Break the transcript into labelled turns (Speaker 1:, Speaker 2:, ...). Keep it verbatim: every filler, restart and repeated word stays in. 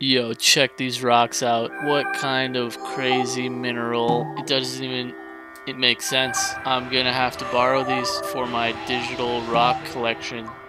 Speaker 1: Yo, check these rocks out. What kind of crazy mineral? It doesn't even it makes sense. I'm gonna have to borrow these for my digital rock collection.